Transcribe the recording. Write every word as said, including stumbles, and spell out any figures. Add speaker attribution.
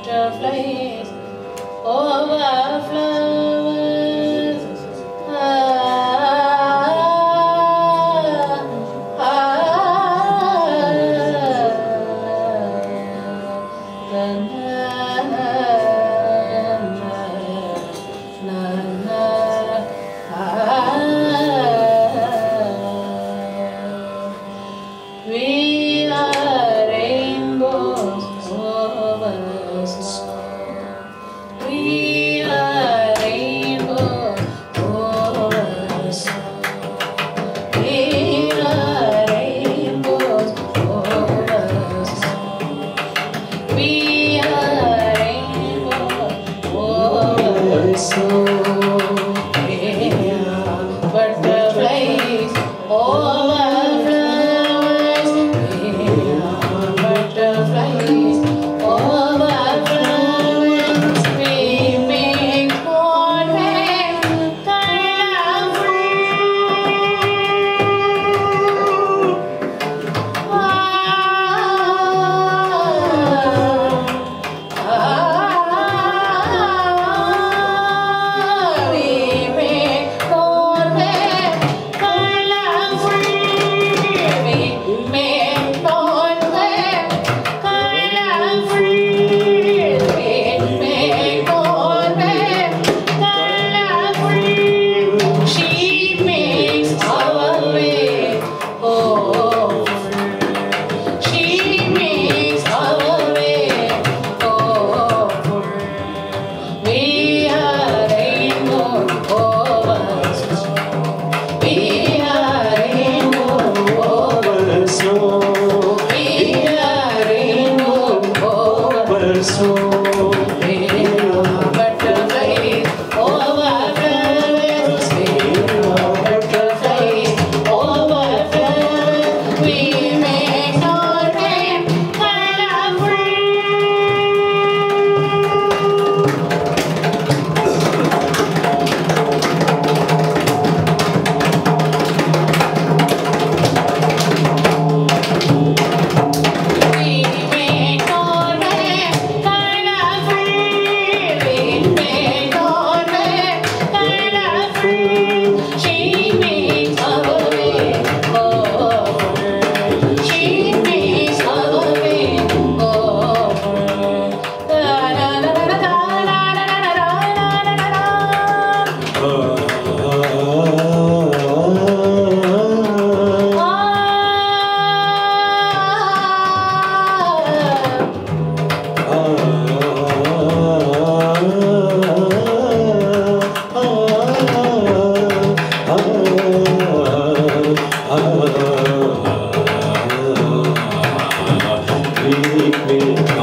Speaker 1: butterflies over flowers. Ah, ah, ah, we are rainbows over snow. We are rainbows over snow. We are rainbows over snow. We are rainbows over snow. We are butterflies over flowers. We are butterflies over flowers. We make more than colorful. Ah, ah, we make more than colorful. We make more than colorful. We make more than colorful. She makes our way oh She makes our way oh We are rainbow over snow. We are rainbow over snow. We are rainbow over snow. We are butterflies over flowers. We are butterflies over flowers. We make our rain colorful. We make our rain colorful. We make our rain colorful. She makes our way over. She makes our way over. La la la la la la la la la la la.
Speaker 2: We